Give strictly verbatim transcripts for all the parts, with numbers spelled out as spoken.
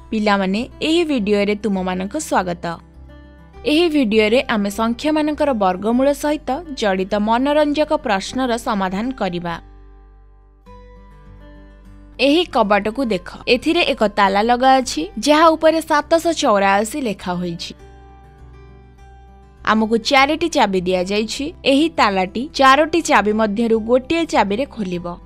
पिलामाने एही वीडियो रे तुम मानक स्वागत। एही वीडियो रे आमे संख्या मानकर वर्गमूल सहित जड़ित मनोरंजक प्रश्नर समाधान करिबा। एही कबाट को देख, एथिरे एक ताला लगा अछि जहा ऊपर सात सौ चौरासी लेखा होइछि। आमको चारिटी चाबी दिया जाइछि। एही तालाटी चारोटी चाबी मध्यरु गोटिए चाबी रे खोलिबो,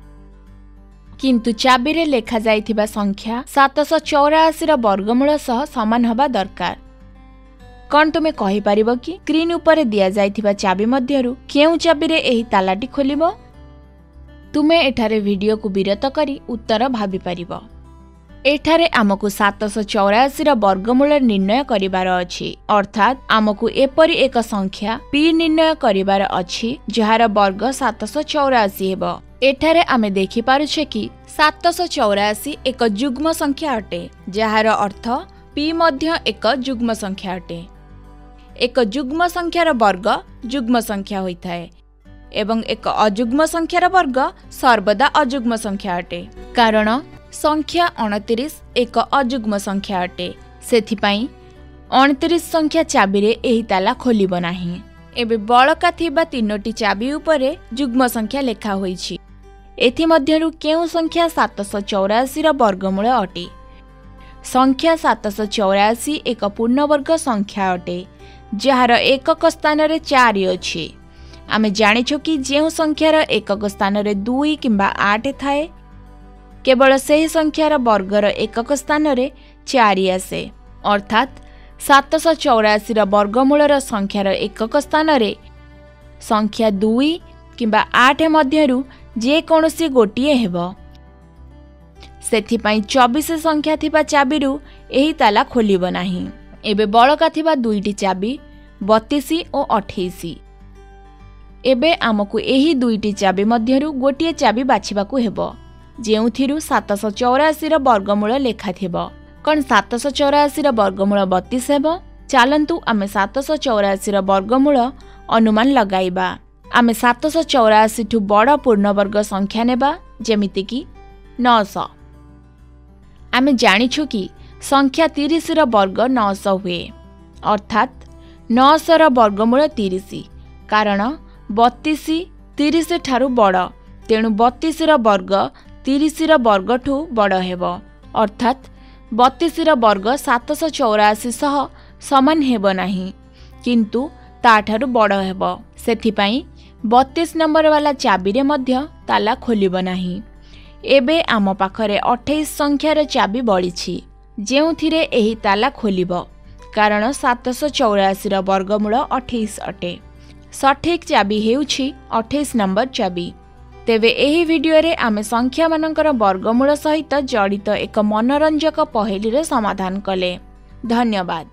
किंतु चाबी रे लेखा जाइथिबा संख्या सात सौ चौरासी रा वर्गमूल सह समान हबा दरकार। कौन तुमे कहि परिबो कि स्क्रीन ऊपर दिया जाइथिबा चाबी मध्यरु केउ चाबी रे एही तालाटी खोलिबो? तुमे एठारे वीडियो को विरत करी उत्तर भाबी परिबो। एठारे आमको सात सौ चौरासी रा वर्गमूल निर्णय करिबार अछि, अर्थात आमको एपरि एक संख्या पी निर्णय करिबार अछि जहार वर्ग सात सौ चौरासी हेबो। एठारे आमे देखि पारुछे कि सात सौ चौरासी एक जुग्म संख्या अटे, जहार अर्थ पी मध्य एक जुग्म संख्या अटे। एक जुग्म संख्यार वर्ग जुग्म संख्या होइथाय एवं एक अजुग्म संख्यार वर्ग सर्वदा अजुग्म संख्या अटे, कारण संख्या उनतीस एक अजुग्म संख्या अटे। सेथिपाई उनतीस संख्या चाबी रे एही ताला खोलिबो नाही। एबे बळका थिबा तीनोटी चाबी उपरे जुग्म संख्या लेखा होइछि। एथि मध्यरु केउ संख्या सात सौ चौरासी रा वर्गमूल अटे? संख्या सात सौ चौरासी एक पूर्णवर्ग संख्या अटे, जहार एकक स्थान रे चार अछि। आमे जानिछु कि जेउ संख्यार एकक स्थान रे दुई किंबा आठ थाए, केवल सेही संख्यार वर्गर एकक स्थान रे चार आसे। अर्थात सात सौ चौरासी रा वर्गमूलर संख्यार एकक स्थान रे संख्या दुई किंबा आठ मध्यरु जे कोनोसी गोटिए हेबो। सेथिपाई चौबीस संख्या थिबा चाबीरु एही ताला खोलिबो नाही। एबे बळका थिबा दुईटी चाबी बत्तीस और अट्ठाईस। एबे आमको एही दुईटी चाबी मध्यरु गोटिए चाबी बाछिबाकू हेबो, जेउथिरु सात सौ चौरासी रा वर्गमूल लेखा थिबो। कोन सात सौ चौरासी रा वर्गमूल बत्तीस हेबो? चालंतु आमे सात सौ चौरासी रा वर्गमूल अनुमान लगाइबा। आमे सात सौ चौरासी ठु बड़ पूर्णवर्ग संख्या नेबा, जेमिति कि नौ सौ। आमे जानिछु कि संख्या तीस रा वर्ग नौ सौ हुए, अर्थात नौ सौ रा वर्गमूल तीस, कारण बत्तीस तीस ठारू बड़, तेणु बत्तीस रा वर्ग तीस रा वर्ग ठू बड़ हेबो, अर्थात बत्तीस रा वर्ग सात सौ चौरासी सह समान हेबो नाही, किंतु ता ठारू बड़ हेबो। सेथिपाई बत्तीस नंबर वाला चाबी रे मध्य ताला खोलिबो नाही। एबे आम पाखरे अट्ठाईस संख्यार चाबी बळिछि, जेउथिरे एही ताला खोलिबो, कारण सात सौ चौरासी रा वर्गमूल अट्ठाईस अटे। सठिक चाबी हेउछि अट्ठाईस नंबर चाबी। तेबे एही वीडियो रे आमे संख्या मानकर वर्गमूल सहित जड़ित एक मनोरंजक पहेली रे समाधान कले। धन्यवाद।